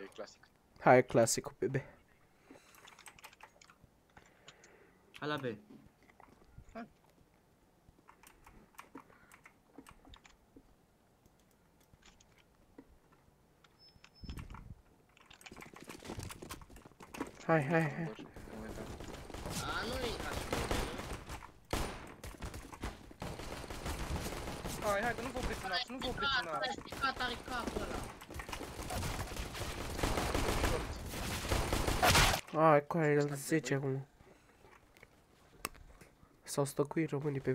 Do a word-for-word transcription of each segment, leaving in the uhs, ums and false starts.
e clasic. Hai, clasicul pe B. Hai la B. Hai. Hai, hai, hai. A, nu e așa. Hai, hai, că nu vă presionați, nu vă presionați. Are stricat, are capul ăla. Ai, cu aia, el zece acum. S-au stăcuit românii pe B.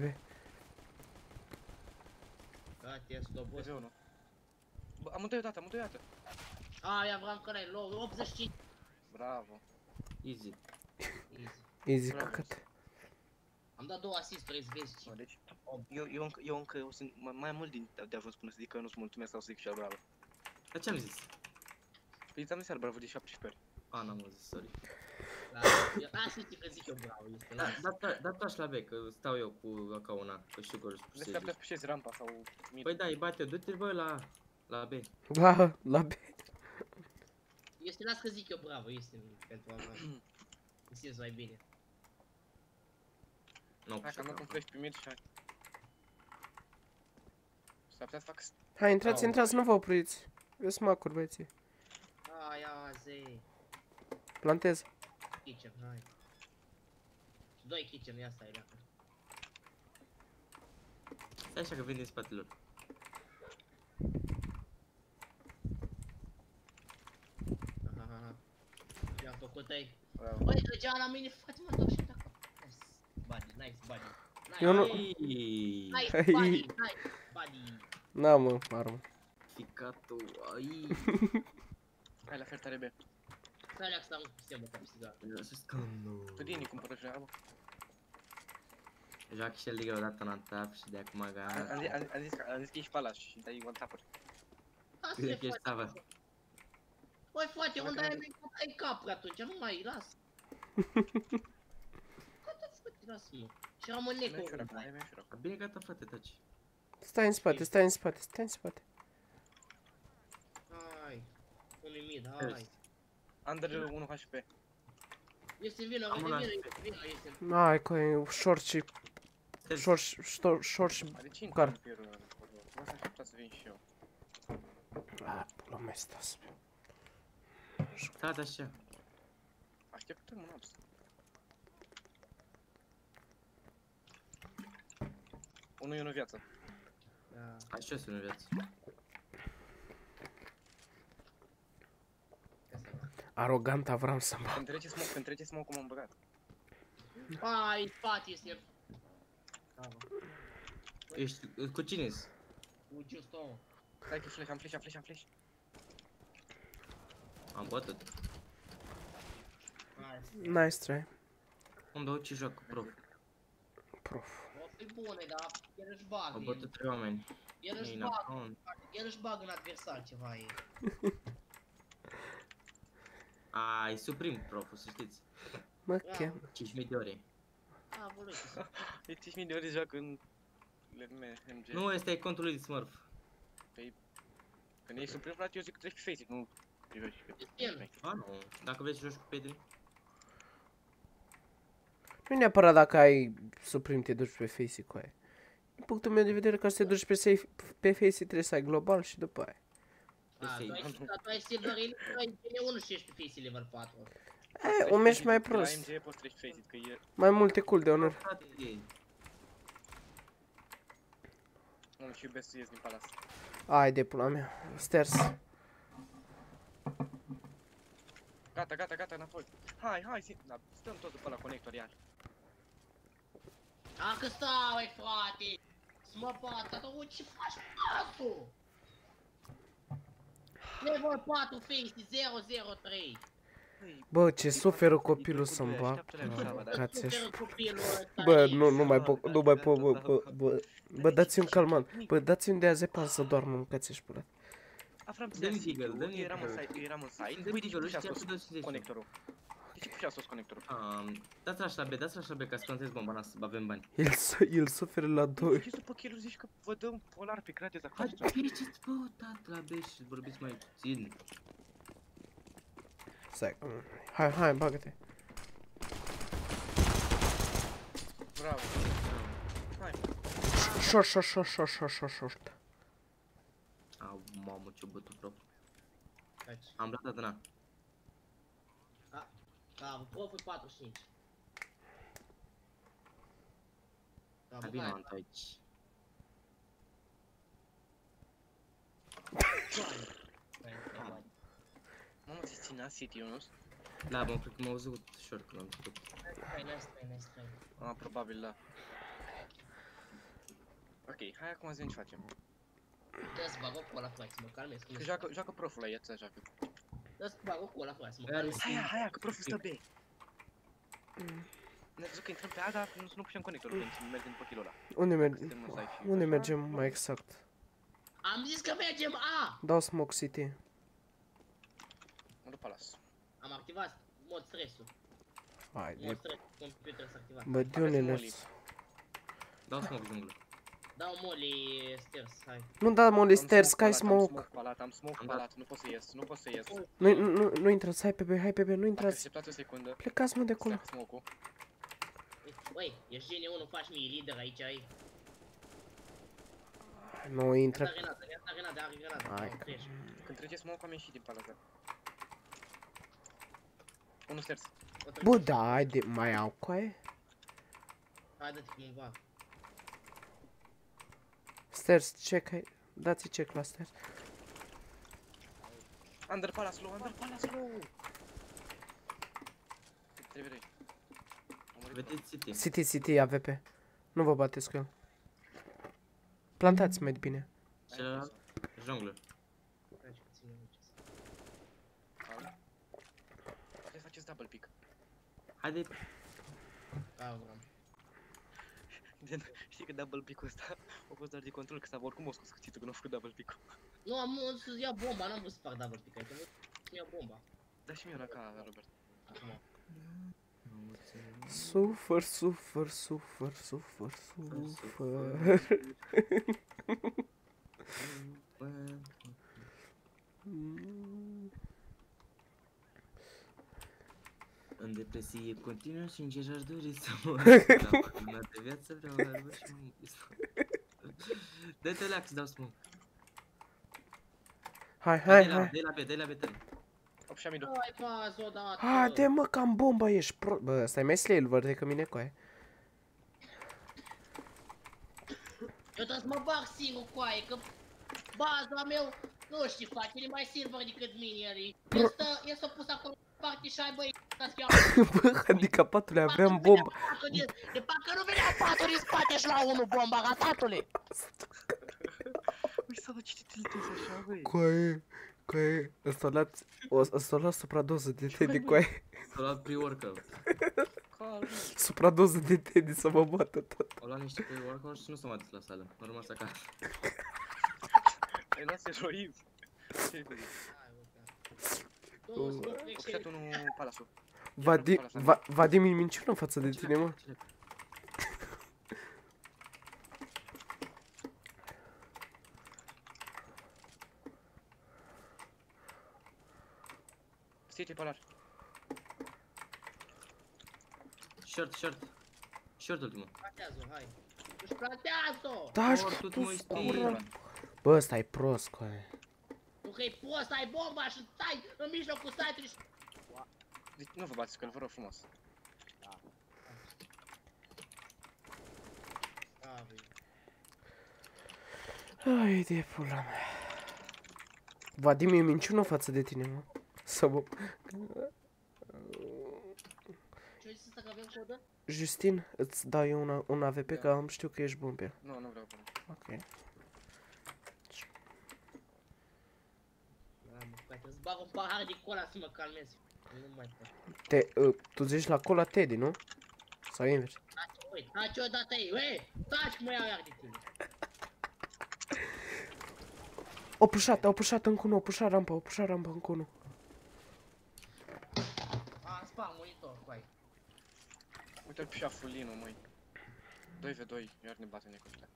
Gata, e slobos. Pe unul. Bă, amândoi odată, amândoi odată. A, ia vreau că e low, optzeci și cinci. Bravo. Easy. Easy. Easy, Bravo. căcat. Am dat două asisturi, îți vezi Mă, ce. deci, eu, eu, încă, eu încă eu sunt mai, mai mult din de ajuns până să zic că nu-ți mulțumesc sau să zic și bravo. Dar ce am zis? Păi ți-am zis iar bravo de șaptesprezece ori. A, n-am auzit, sorry. Da, asta știi că zic eu bravo, este Da, las. da, da, la B, că stau eu cu acauna, că Sugar își De să pusege. pușezi rampa sau mid. Păi da, îi bate eu, du-te bă la, la B. La, la B. Este las că zic eu bravo, este pentru a mea. Îmi simți mai bine. Nu, Hai că am luat un flash pe mid și hai. S-ar putea să fac... Hai, intrați, Au. intrați, nu vă opriți. Eu smacuri, băieții. Hai, azi. Plantez. Kitchen, hai. Doi kitchen, ia stai, dacă. Stai așa că vin din spatele lor. Aha, i-am făcut ai. Bravo. Băi, trăgea la mine, frate, mă, dau și dacă. Nice body, nice body. Nice, Eu nu- Ai, nice body, nice body. N-am, mă, armă. ficatul, ai. Hai la fel tare B. Stai leac să am cu semnă ca pisiga. Să scandul. Tu din cumpără și armă. Joacă și el liga odată în tap și de acum Am gata. zis- am zis că am zis că ești palaș și dai one tapper. Asta Cred e, că ești frate. savă. Băi, frate, unde ai venit cu trei capuri atunci? Nu mai, las. Gata, frate, lasă-mă. Și rămân Hai mai ușor necor. acum, hai mai ușor acum. Bine, gata, frate, taci. Stai în spate, stai în spate, stai în spate. Hai. Unui mid, hai. Under unu H P. Este vină, Am este una. vină, este vină, este. Ai, cu aia, short și... Short și... short- Short și... Are cinci Car. în pierul ăla. Nu s-a așteptat să vin și eu. Ah, pula mea, stas. Stai așa. Așteptăm un abs. Unu e unu viață. Da. Așa sunt în viață. Arogant Avram să mă... Când trece smoke, când trece smoke m-am băgat. Hai, spate este. Bravo. Ești, cu cine-s? Cu just o. Stai că flash, am flash, am flash, am flash. Am bătut. Hai. Nice try. Îmi dau ce joacă, prof. Prof. O fi bune, dar el își Au bagă. bătut trei oameni. El își Ei, bagă, n-am. el își bagă în adversar ceva e. Ai, suprim, proful, să știți. Mă Da. chem. cinci mii de ore. A, bă, uite. E cinci mii de ori joacă în... M G. Nu, ăsta e contul lui Smurf. Când ești suprim, frate, eu zic că treci pe Facebook, nu... te joci pe- Este el. A, nu. Dacă vrei să joci cu Pedri. Nu e neapărat dacă ai suprim te duci pe Facey cu aia. Din punctul meu de vedere, ca să te duci pe, safe, pe Facey trebuie să ai global și după aia. A, tu ai, tu ai Silverin, tu ai G unu și ești pe Face level patru. E, o mergi mai La prost. M G poți treci pe Facebook, că e... Mai multe cooldown-uri. Frate, Nu, și iubesc să ies din palas. Ai de pula mea. Stairs. Gata, gata, gata, înapoi. Hai, hai, zi... da, stăm tot după la conector, iar. A, că stau, ai, frate! Mă bat, tata, o, ce faci, pasul? Level patru Face, zero zero trei. Bă, ce suferă copilul să-mi bag. Așteaptă-le așa, bă, da. Cați Super copilul ăsta Bă, e. nu, nu mai pot, nu mai pot, bă, bă, bă. Bă, dați-mi un calmant. Bă, dați-mi de azepam să doarmă, mâncați-și pula. Aflam Dă-mi ți Deagle, dă-mi eu eram în Deagle. site, eu eram în site. Dă-mi Uite, Deagle, și a ăștia sus cu două sute zece. conectorul. De ce și-a sus conectorul? Um, dați așa la B, dați așa la B ca să contez bomba noastră, să avem bani. El, su- el suferă la doi. Și după kill zici că vă dăm polar pe gratis Hai, acasă. ieșiți, bă, tată, la B și vorbiți mai puțin. Stai. Hai, hai, bagă-te. Bravo. Hai. Short, short, short, short, short, short, short. Au, mamă, ce-o bătut propriu. Taci. Am dat na. Da, proful patruzeci și cinci. Da, Hai bă, vino hai. Ant aici. Hai, hai, hai. Mamă, ți ținea City, Ionuț? Da, bă, cred că m-au văzut short când am făcut. Hai, nice try, nice try. Ah, probabil, da. Ok, hai acum zi ce facem. Dă să bag o cola, frate, să mă calmez. Că joacă, joacă proful la ea, joacă. Dă să bag o cola, frate, să mă Are calmez. Hai, hai, hai, că proful stă B. Ne-a văzut că intrăm pe A, dar nu, nu pușem conectorul când mergem pe kilul ăla. Unde mergem? Suntem în sci-fi. Unde Așa, mergem mai exact? Am zis că mergem A! Dau smoke city. Mă duc pe las. Am activat mod stresul. Hai, Mod de... stres, computer s-a activat. Bă, de unde Aveți ne Dau smoke junglă. Dau molly stairs, hai. Nu da molly Am stairs, sky Am smoke. smoke palat, am smoke Am palat, nu pot să ies, nu pot să ies. Nu, nu, nu, nu intrați, hai pe B, hai pe B, nu Dacă intrați. așteptați o secundă, Plecați mă de acolo. stack smoke-ul. Băi, ești G N unu, faci mie lider aici, ai. Nu Ia intră. grenada, ia grenada, are grenada. Hai, Hai, că- treci. Când trece smoke am ieșit din palat. Unul stairs. O treci. Bă, da, haide, mai au coaie? Hai, dă-te cum va. Stairs, check, hai. Dați-i check la stairs. Under palace low, under palace low. Trebuie de. Am murit. Vedeți City. City, City, A V P. Nu vă bateți cu el. Plantați mai bine. Celălalt, junglă. Treci puțin aici. Am. Trebuie să faceți double pick. Haide, Da, vreau. Gen, știi că double pick-ul ăsta a fost doar de control, că s-a oricum o scos cuțitul când a făcut double pick-ul. Nu, am vrut să ia bomba, n-am vrut să fac double pick, adică vreau să ia bomba. Da și mie una ca Robert. Acum. Sufăr, sufăr, sufăr, sufăr, sufăr. În depresie continuă și în ce aș dori să mă la de viață vreau albă și mă dă-te leac, dau smoke. Hai, hai, Dă-i la- hai. Dă-i la B, dă-i la B tare. Op și amidul. Hai, pas odată. Haide mă, cam bomba ești pro... Bă, ăsta e mai slayer decât mine coaie. Eu trebuie să mă bag singur cu aia, că baza meu, nu știu, frate, el e mai silver decât mine, el e. El stă, el s-a pus acolo în parte și ai băi, să fiu Bă, handicapatule, aveam bomba. de parcă nu venea patul din spate și la unul bomba, ratatule. Ui, să vă citi tiltezi așa, băi. Coaie, coaie, ăsta l-a... Ăsta l-a supradoză de Teddy, coaie. S-a luat pre-workout. Calm. Supradoză de Teddy să mă bată tot. Au luat niște pre-workout și nu s-a mai dus la sală. A rămas acasă. Ai luat eroiv. Ce-i cu Două smoke Op și trece. unul palasul. Vadim, Va- Vadim e minciună în față de tine, mă. City palar. Short, short. Short ultimul. Plantează-o, hai. Își plantează-o! Da, și Mortul tu mă scură. știi. Bă, ăsta e prost, coaie. Nu că e prost, ai bomba și stai în mijlocul site-ului și... Deci nu vă bați cu el, vă rog frumos. Da, băi. Ai de pula mea. Vadim e minciună față de tine, mă. Să mă... Ce-o zis ăsta că avem codă? Justin, îți dau eu una, un A V P, că am știu că ești bun pe el. Nu, nu vreau până. Ok. Da, mă, frate, îți bag un pahar de cola să mă calmez. Nu mai pot. Te, uh, tu zici la cola Teddy, nu? Sau invers? Taci, ui, taci odată ei, ui, taci mă iau iar de tine. O pușat, o pușat încă unul, o pușat rampa, o pușat rampa încă unul. A, spam monitor, cu ai. Uite-l pe șafulinu, măi. doi v doi, iar ne bate necopita.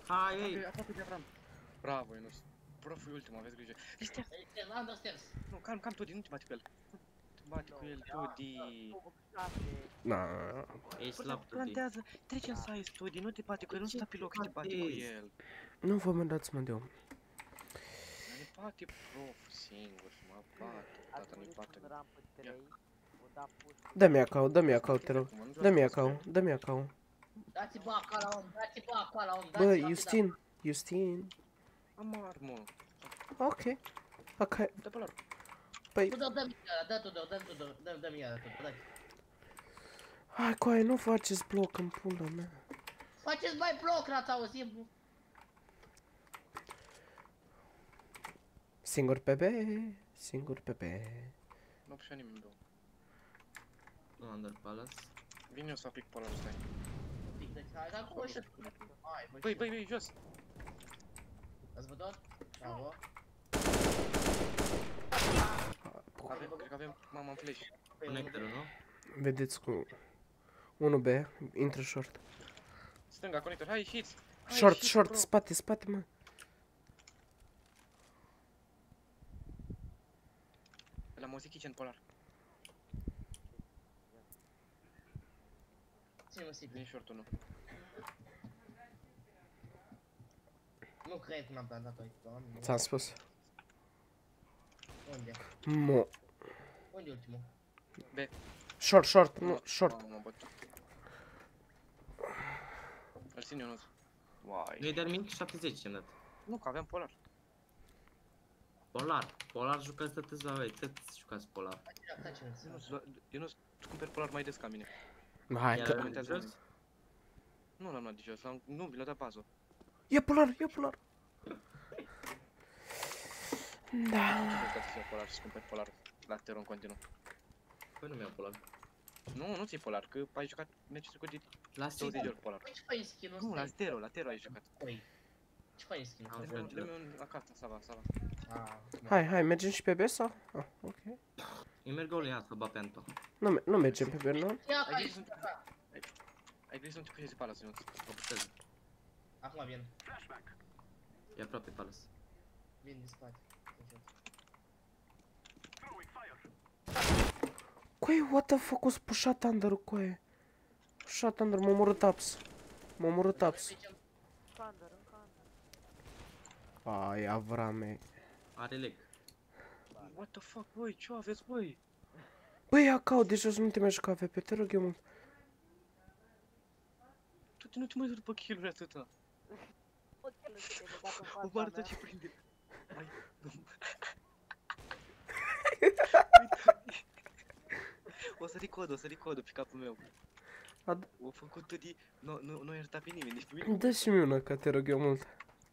Hai, ei! Aproape, aproape de Avram. Bravo, Ionuț. Proful e ultimul, aveți grijă. Ei, stea. Understairs. Nu, calm, calm, Tudi, nu te bate cu el. Nu te bate cu el, Tudi. Na. Ești slab, Tudi. Plantează, trece în size, Tudi, nu te bate cu el, nu sta pe loc că te bate cu el. Nu vă mândați, mă, de om. Ne bate prof singur și mă bate. Tata nu-i bate. Dă-mi acau, dă-mi acau, te rog. Dă-mi acau, dă-mi acau. Dați baca la om, dați baca la om, dați Bă, rapid, Justin, Justin. Am armă. Ok. Ok. Dă pe la Păi, Tudor, dă-mi iară, dă Tudor, dă Tudor, dă- dă-mi iară, Tudor, dă. hai, coaie, nu faceți bloc în pula mea. Faceți mai bloc, n-ați auzit? Singur pe B, singur pe B. Nu pșea nimeni, două. Nu, Under Palace. Vin eu să aplic pe ăla, stai. Pic, deci, hai, dar cum ăștia? Hai, bă, Băi, băi, băi, jos. ați văzut? Bravo. Avem, cred că avem, mama, în flash. Connectorul, nu? Vedeți cu unu B, intră short. Stânga, conector, hai, ieșiți. Hai, Short, ieșiți, short, bro. spate, spate, mă. La Mozi Kitchen Polar. Ține-mă sigur. Vine short unul. Nu cred că n-am plantat-o aici, doamne. Ți-am spus. Unde? Mo. Unde e ultimul? Short, short, nu, short. Mamă, mă băt. Îl țin Ionuț. Uai. Nu-i de nimic? șaptezeci ce-am dat. Nu, că aveam Polar. Polar. Polar jucați tătăți la voi, tăți jucați Polar. Taci-l, taci-l. Ionuț, lua- Ionuț, tu cumperi Polar mai des ca mine. Hai Iar că... de comentează jos? Nu l-am luat de jos, l-am- nu, mi l-a dat bază. E polar, e polar. Da. Nu trebuie să iei Polar și să cumperi Polar la Tero în continuu. Păi nu mi-am Polar. Nu, nu ți-i Polar, că ai jucat meciul trecut de La douăzeci de City. ori Polar. Păi ce faci skin-ul Nu, ăsta? la Tero, la Tero ai jucat. Păi, ce faci skin-ul Am ăsta? înțeles. Dă-mi un acasă, Sava, Sava. Ah, Hai, hai, mergem și pe B sau? Ah, ok. Eu merg gol în ea să bat pe Anto. Nu, me- nu mergem pe B, nu? ia Ai ca grijă să nu te... ai- Ai grijă să nu te cușezi Palace, Ionuț. O pustez. Acum vin. E aproape Palace. Vin din spate. Coe, what the fuck, o să pushat under-ul, coe. Pushat under, m-a omorât taps. M-a omorât taps. Ai, Avrame. Are leg. What the fuck, băi, ce aveți, băi? Băi, acau, deja să nu te mai juca A V P, te rog eu mult. Tu te nu te mai duci după kill-uri atâta. O bară ce prinde. Hai, nu. O să ricod, o să ricod pe capul meu. Ad- O făcut Tudi, nu, nu, nu ierta pe nimeni, nici pe mine. Dă și mie una, că te rog eu mult.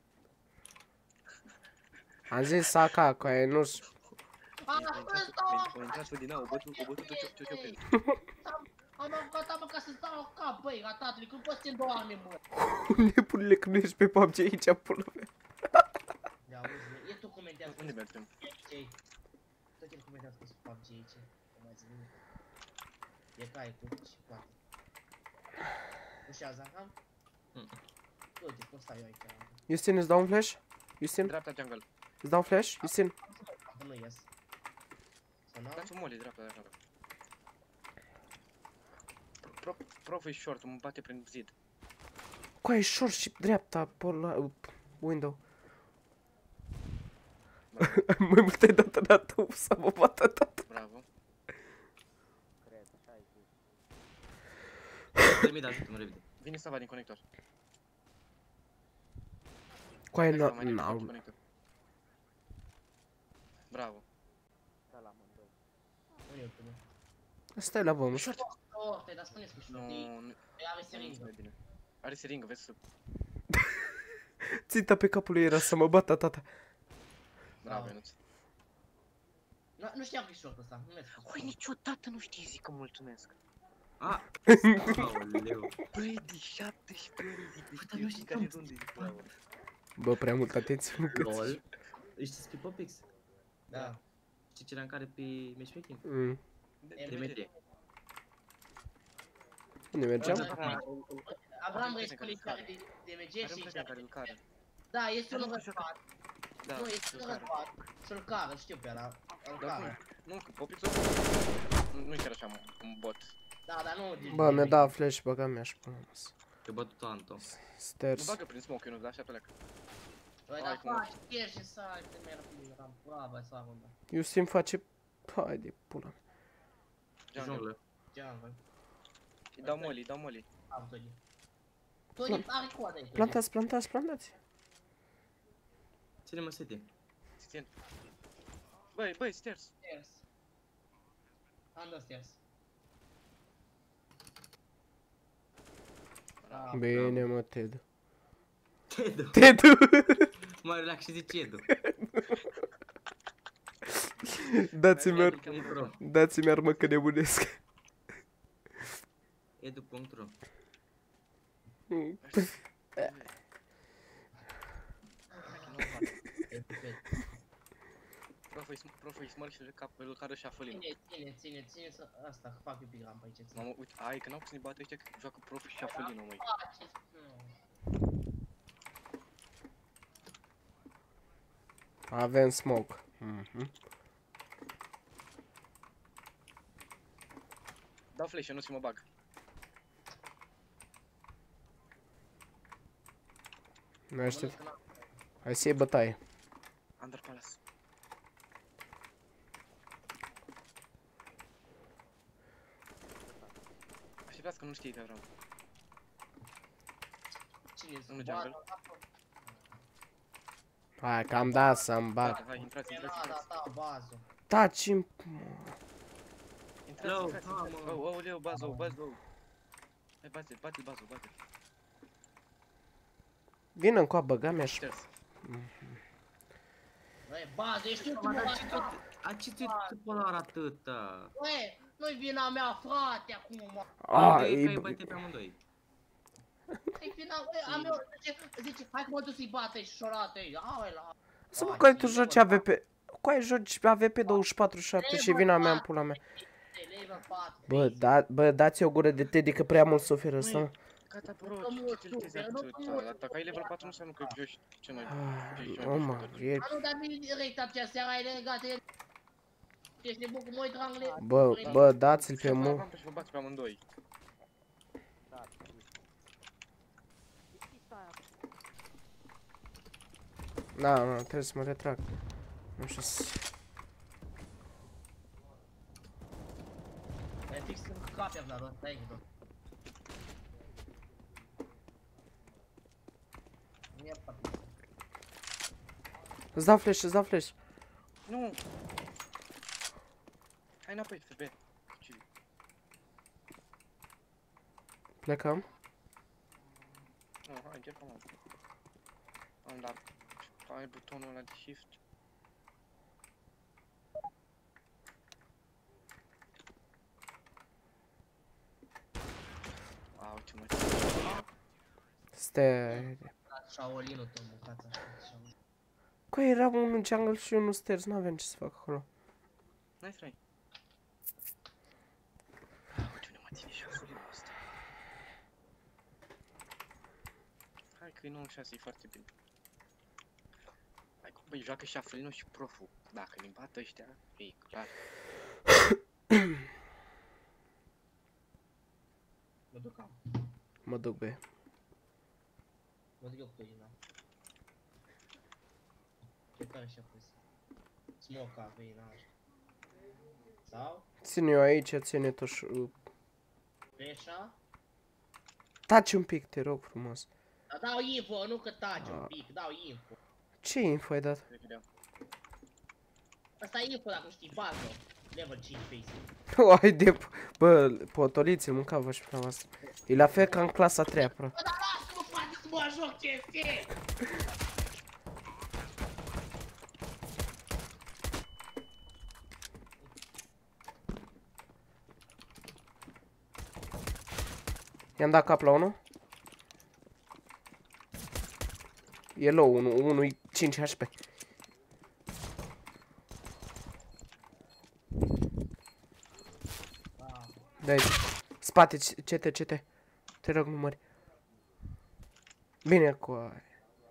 Am zis să aca, coaie, nu-s... Ah, O intrat Tudi, na, o bătut, o bătut ce ce ce am apucat apă ca să-ți dau în cap, băi, ratatului, cum poți să-mi doamne, mă? Nebunile, că nu ești pe P U B G aici, pula mea. Ia auzi, mă, e tu comentează. Unde mergem? Ce? Tot el comentează că sunt P U B G aici. Nu mai zic nimic. E cai cu și poate. Ușează acum? Mm. Uite, cum stau eu aici. Justin, îți dau un flash? Justin, Dreapta jungle. îți dau un flash? Justin. Acum nu ies. Sau nu? Dați un molly dreapta de jungle. Pro, prof e short, mă bate prin zid. Coaie, short și dreapta, pola... window. Mai mult ai dat dată să mă bată tata. Bravo. Termin, ajută-mă repede. Vine Sava din conector. Coaie, Hai, Sava, nu, mai repede din nu, conector. Bravo. Unde e ultimul? stai la bămă. Short! Oh, te-ai dat spuneți cu Nu, știu. nu, Are nu seringă. înțeleg bine. Are seringă, vezi să... Ținta pe capul lui era să mă bată tata. Bravo, Da. Ionuț. Nu, nu știam că e short ăsta, nu mi-a spus. Ui, niciodată nu știi, zic că mulțumesc. A! Aoleu. Băi, de șaptesprezece ori zic că dar știu nu și știu care cum- runde zic bravo. Bă, prea mult atenție, nu cât. Lol. Ești pe Popix? Da. Știi ce rancare pe matchmaking? Mm. De- E, de- Demetrie. Unde mergeam? Da. Aveam prieten care responsabilitate îl de, de M G Are un și prieten care îl cară. Da, este Dar un nu știu răzbat. Da, Nu, este îl un cară. răzbat. Și-l cară, știu pe ăla. Îl Dar cară. nu, nu, Popițul nu e chiar așa un bot. Da, dar nu... Bă, mi-a dat flash, băga mea și până măs. Te bătut Anto. Nu Stairs. bagă prin smoke, eu nu, dar așa pleacă. Băi, Hai, dar cum- faci, ieși și sari, te merg prin ram. Bravo, ai sar unda. Eu simt face... Hai de pula mea. Jungle. Jungle. Jungle. Îi dau molly, îi dau molly. Am Tony. Tony are coadă aici. Plantați, plantați, plantați. Ține-mă sete. Ți țin. Băi, băi, stairs. Stairs. Under stairs. Bravo. Bine, mă, Ted. Tedu. Ted! Mai relax și zici Edu. Dați-mi ar... Punct ro. Dați-mi armă că nebunesc. Edu punct ro. Proful-i smart și îl cară și afălinul. Ține, ține, ține, ține să... Asta, fac eu pic rampa aici, ține. Mamă, uite, ai, că n-au pus să ne bată ăștia, că joacă proful și afălinul, măi. Faceți, nu. Avem smoke. Mhm. Dau flash, eu nu să mă bag. Noi aștept. Hai să iei bătaie. Under Palace. Așteptați că nu știi că vreau. Cine Nu sunt? jungle. Hai că am dat să-mi bag. Gata, hai, intrați, intrați, Da, da, intrați. da, bază. Taci-mi... Intrați, Low, intrați, ha, intrați. mă. Oh, oh, leu, bază, oh, bază, oh. Hai, bate, bate, bază, bate. Vină încoa, băga mea și... Stairs. Băi, bază, ești Mă, ultimul dar ce tot... bază. A ce ți polar atâta? Băi, nu-i vina mea, frate, acum, mă. A, Că e... îi băte pe amândoi. E vina, băi, am eu, zice, zice, hai că mă duc să-i bată și șorată ei. Hai la... Să mă, că tu joci A V P... Coai joci A V P douăzeci și patru șapte și vina mea în pula mea. Level patru. Bă, da, bă, dați o gură de Teddy că prea mult suferă ăsta, mă. Gata, bro, Nu mă ce tiltezi super, acum? nu mă Dacă ai level patru nu înseamnă că joci cel mai... Ah, joci cel Nu, mai mă, bun e... A, nu, dar vine direct acea seara, ai legat el. Ești nebun cum mă-i trangle. Bă, bă, dați-l pe mu... Am și vă bați pe amândoi. Da, da, trebuie să mă retrag. Nu știu să... E fix în capia, Vlad, ăsta e, bă. Nu e parte. Îți dau flash, îți dau flash. Nu! Hai înapoi, F B. Ce- Plecăm. Nu, hai, încercăm. Am, am dat... Ai butonul ăla de shift. Au, ce mă... Stai... Shaolin-ul tău, mâncați așa. Shaolin. Coai, era unul în jungle și unul stairs, n-avem ce să fac acolo. Nice try. Uite unde mă ține șasul ăsta. Hai că e nouă șase, e foarte bine. Hai că, băi, joacă șafelinul și proful. Dacă ne bat ăștia, e clar. Mă duc am. Mă duc, be. Mă duc eu cu Irina. Ce tare și-a pus. Smoke-a pe Irina. Sau? Ține eu aici, ține tu și... Peșa? Taci un pic, te rog frumos. Dar dau info, nu că taci un pic, dau info. Ce info ai dat? Asta e info dacă știi, bază. Level cinci basic. O, ai de... Bă, potoliți-l, mânca-vă și până asta. E la fel ca în clasa a treia, pro. Bă, dar lasă-mă, frate, să mă joc C S! I-am dat cap la unul. E low, unul, unul e cinci H P. De aici. Spate, C T, C T. Te rog, numări. Bine cu aia.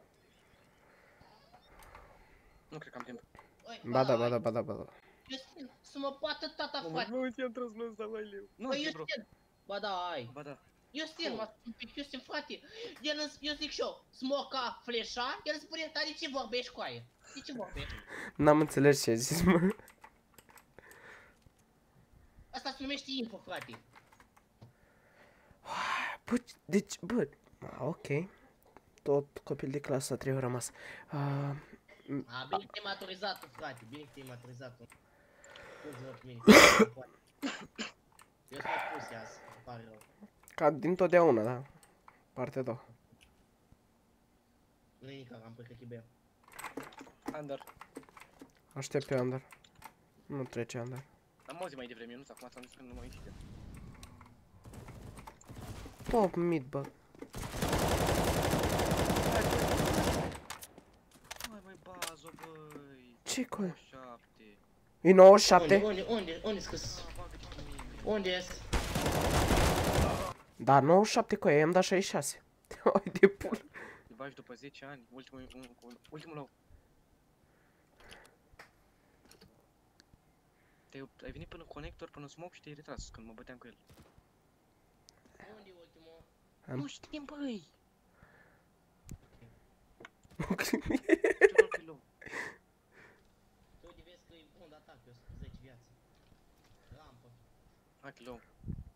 Nu cred că am timp. Oi, Ba da, ba da, ba da, ba da. Justin, să mă poată tata, Nu frate. mă uite, am tras la mai leu. Nu, Băi, zi, bro. Justin. Ba da, ai. Ba da. Justin, mă un pic, Justin, frate. El, îns- eu zic și eu, smoca, fleșa, el spune, dar de ce vorbești cu aia? De ce vorbești? N-am înțeles ce ai zis, mă. Asta se numește info, frate. Bă, deci, bă, a, ok. Tot copil de clasă trei au rămas. Uh, A, bine că te-ai maturizat, frate, bine că te-ai maturizat. Scuze-mă pe mine. Eu sunt mai pus azi, îmi pare rău. ca din totdeauna, da. Partea a doua. Nu e nici am pe că bea. Under. Aștept pe under. Nu trece under. Am auzit mai devreme, nu? Acum ți-am zis că nu mă închide. Top mid, bă. Hai mai bază, băi. Ce cu aia? șapte. E nouăzeci și Unde, șapte? unde, unde, unde scris? Da, bagă-te cu mine. Unde ești? Da, nouăzeci și șapte cu aia, i-am dat șaizeci și șase. Ai de pula. Îl bagi după zece ani, ultimul, un, un, ultimul low. Te-ai ai venit până conector, până smoke și te-ai retras când mă băteam cu el. Unde e ultimul? Am- Nu știm, băi! Nu cred. Ce că e low? Tu unde vezi că e bun de atac, eu sunt zece viață. Rampă. Hai că e low.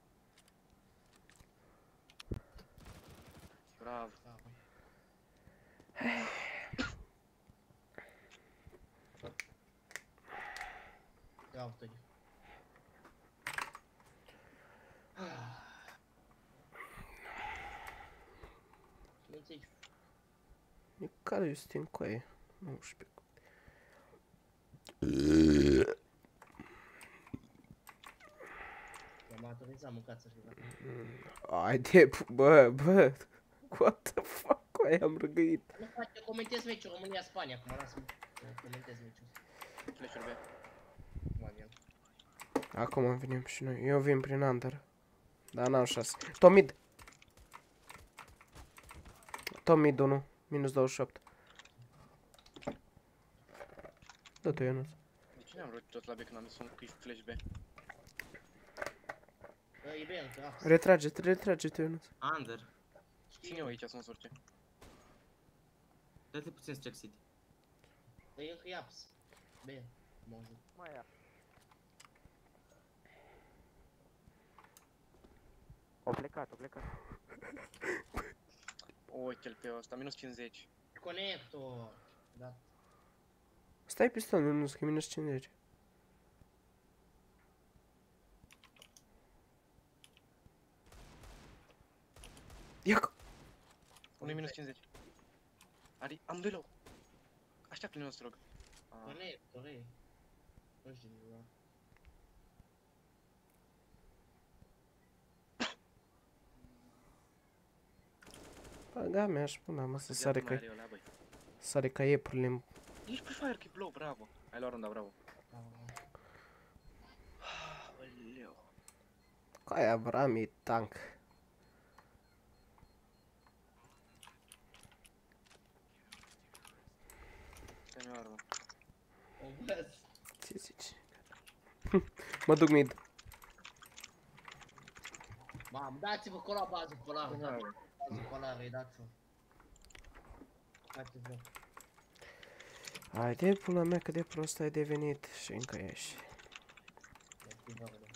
Bravo. Rampă. Bravo, Tony. Nu înțelegi. E care Justin cu aia? nouăsprezece. M-am maturizat, mâncați așa. Ai de pu- bă, bă. What the fuck, cu aia am răgăit. Nu face, comentez meciul România-Spania, acum lasă-mă să comentez meciul. Flash-uri B. Manian. Acum venim și noi. Eu vin prin under. Dar n-am șase. Tom mid. Tom mid unu. Minus douăzeci și opt. Dă-tu, Ionuț. De ce ne-am rotit tot la B când am zis un quick flash B? E bine, că ah, Retrage-te, retrage-te, Ionuț. Under. Ține eu aici să mă surce. Dă-te puțin Stack City. e încă e aps. Bine, mă ajut. Mai ia. O plecat, o plecat. Uite-l pe ăsta, minus cincizeci. Conector. Da. Stai pistol, Ionuț, că e minus cincizeci. Ia că... Unul minus cincizeci. Are, am doi low. Așteaptă-ne nostru, rog. Ah, Conector, e. Nu știu, da. Băga mea, aș pune, mă, să ia sare mai ca... are ăla, băi. Sare ca iepurile în... Ești pe fire keep low, bravo. Ai luat runda, bravo. Aoleu. Ca aia, Bram, e tank. Stai-mi armă. O văz. Ce zici? Mă duc mid. Mamă, dați-vă cu la bază polară, Da. dați-vă bază polară, îi dați-vă. Dați-vă. Hai de pula mea, cât de prost ai devenit și încă ești. Dați-vă, rog.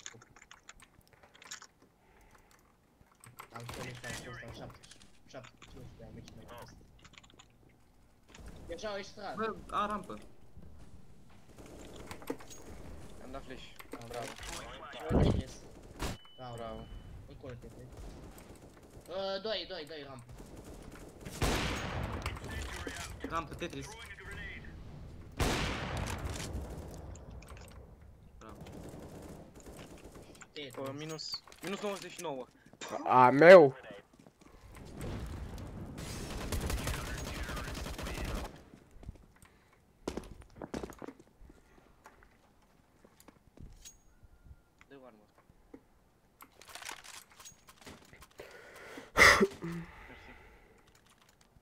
Am conectat și ăsta, șapte, șapte, cinci de amici mai prost. Deja au ieșit Bă, a rampă. Am dat flash. Bravo. Bravo. Bravo. Bravo. Încolo te plec. Uh, doi, doi, doi, rampă. Rampă, Tetris. Bravo. Te, Uh, minus, minus nouăzeci și nouă. A meu! Dă-o armă. Mersi.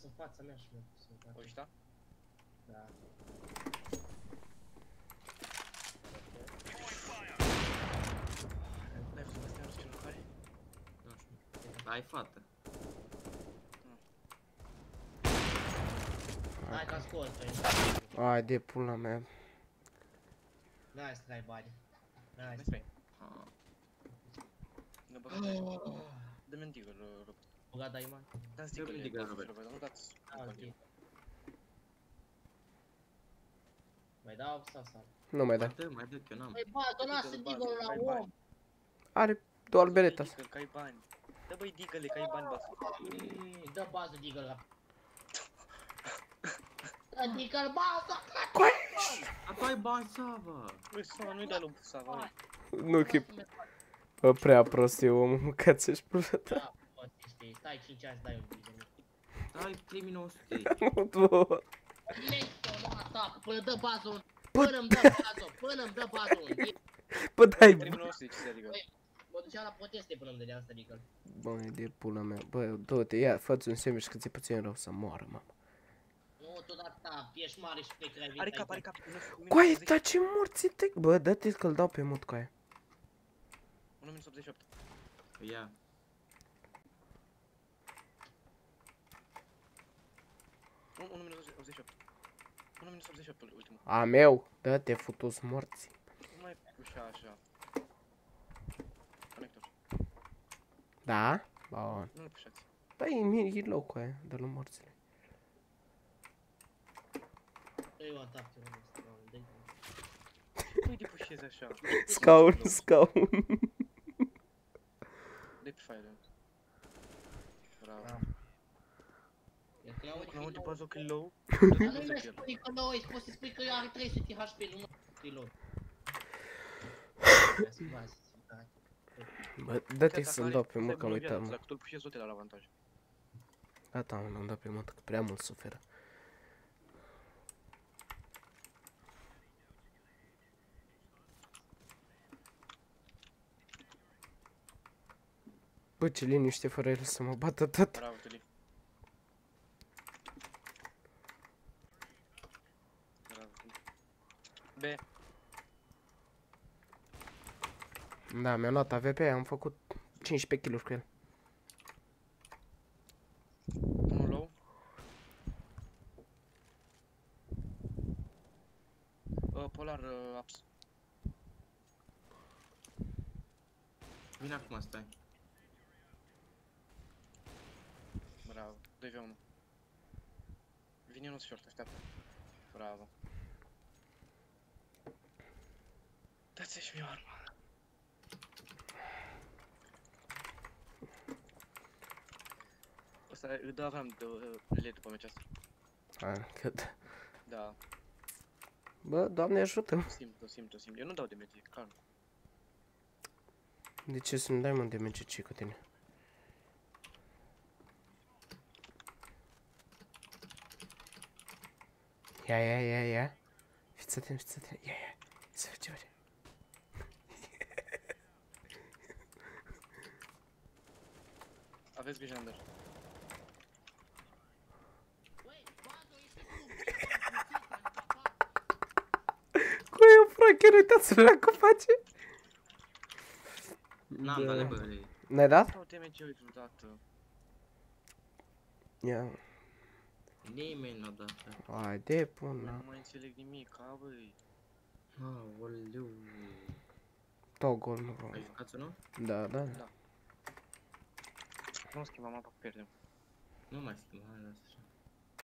în fața mea și mi-a pus în fața. Ăștia? Da. N-ai văzut astea, nu știu ce lucrare? Nu știu. Ai fată. Hai că scos pe Ai de pula mea. N-ai să dai bani. N-ai Mai să spui. Ah. Nu băgat așa. Dă-mi un digger, Robert. băgat dai bani. Da-mi Dă-mi un digger, Robert. Robert. Nu dați. Da, ok. Mai dau sau sau? Nu mai da. Mai dă, mai dă, că eu n-am. Păi ba, donați digă-l la Ai om. bani. Are doar bereta. Digger, că ai bani. Dă băi digăle, că ai bani, bas. Ei, dă bază digă la. Dă digă-l bază! A, tu ai bani, Sava! Băi, Sava, nu-i da lui Sava, băi. Nu chip. Bă, prea prost e omul, mâncați-și pula ta. Da, poți știi, stai cinci ani să dai un digă. Dai trei mii nouă sute. Nu, bă. Let's go, atac, până dă bază un... Până îmi dă bază, până îmi dă bază un... Bă, dai, trei mii bă. nouă sute, ce se adică? Mă duceam la proteste până îmi dădea asta digă. Bă, e de pula mea. Bă, du-te, ia, fă-ți un sandwich că ți-e puțin rău să moară, mama. Nu, tot atâta, ești mare și pe care ai venit Are cap, are aici. cap. minus- Coaie, minus dar ce morți te... Bă, dă-te că-l dau pe mut, coaie. unu minus optzeci și opt. Ia. Un- unu minus optzeci și opt. unu minus optzeci și opt ultimul. A meu, dă-te, futus morți. Nu mai pușa așa. Conector. Da? Bun. Nu-l pușați. Băi, mi-e low, coaie, de la morțile. Eu atac te rog, să dau, dă-i. Nu-i de pușezi așa. Scaun, scaun. Dă-i pe fire. Bravo. Da. E că iau Nu, de bază că low. Dar nu mai spui că nouă, poți să spui că are trei sute H P, nu mai low. Bă, dă-te să-l dau pe mut, că am uitat, mă. Dacă tu-l pușezi, tot la avantaj. Gata, mă, l-am dat pe mut, că prea mult suferă. Bă, ce liniște fără el să mă bată tot. Bravo, Tuli. Bravo, Tuli. B. Da, mi-a luat A V P, am făcut cincisprezece kiluri cu el. Unul low. Uh, polar uh, ups. Vine acum, stai. Bravo. doi v unu. Vine unul short, așteaptă. Bravo. Dați-și mi-o armă. Ăsta, da, aveam de uh, le după meciul ăsta. A, cât. Da, Bă, Doamne ajută-mă. o simt, o simt, o simt. Eu nu dau de meci, calm. De ce să nu dai, mă, de M C C cu tine? Ia, ia, ia, ia. Fiți atent, fiți atent. Ia, ia. Să faci ceva. Aveți grijă, Ander. Cu eu, fracher, uitați-vă la cum face. N-am dat de băle. N-ai dat? Dau de meci vreodată. Ia. Nimeni n-a dat. Hai de până. Nu mai înțeleg nimic, a, băi. Aoleu. Toggle, nu Ai vreau. jucat unul? Da, da. Nu schimbam apa, pierdem. Nu mai schimba, hai lasă.